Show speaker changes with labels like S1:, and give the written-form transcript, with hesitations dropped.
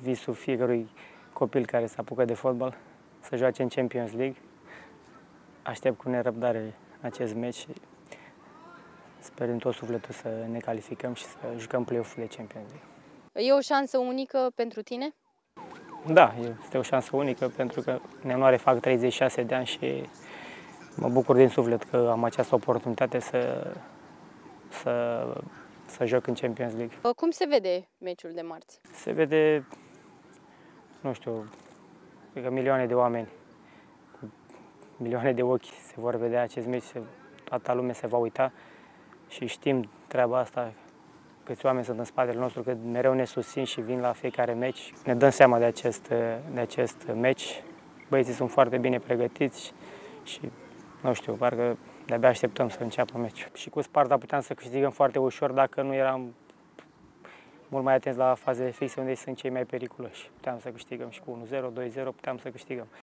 S1: visul fiecărui copil care se apucă de fotbal, să joace în Champions League. Aștept cu nerăbdare acest meci și sper din tot sufletul să ne calificăm și să jucăm play-off-ul de Champions League.
S2: E o șansă unică pentru tine?
S1: Da, este o șansă unică pentru că în ianuarie fac 36 de ani și mă bucur din suflet că am această oportunitate să joc în Champions League.
S2: Cum se vede meciul de marți?
S1: Se vede, nu știu, cred că milioane de oameni, cu milioane de ochi se vor vedea acest meci, toată lumea se va uita și știm treaba asta, câți oameni sunt în spatele nostru, că mereu ne susțin și vin la fiecare meci. Ne dăm seama de acest meci. Băieții sunt foarte bine pregătiți și, nu știu, parcă de-abia așteptăm să înceapă meciul. Și cu Sparta puteam să câștigăm foarte ușor dacă nu eram mult mai atenți la fazele fixe unde sunt cei mai periculoși. Puteam să câștigăm și cu 1-0, 2-0, puteam să câștigăm.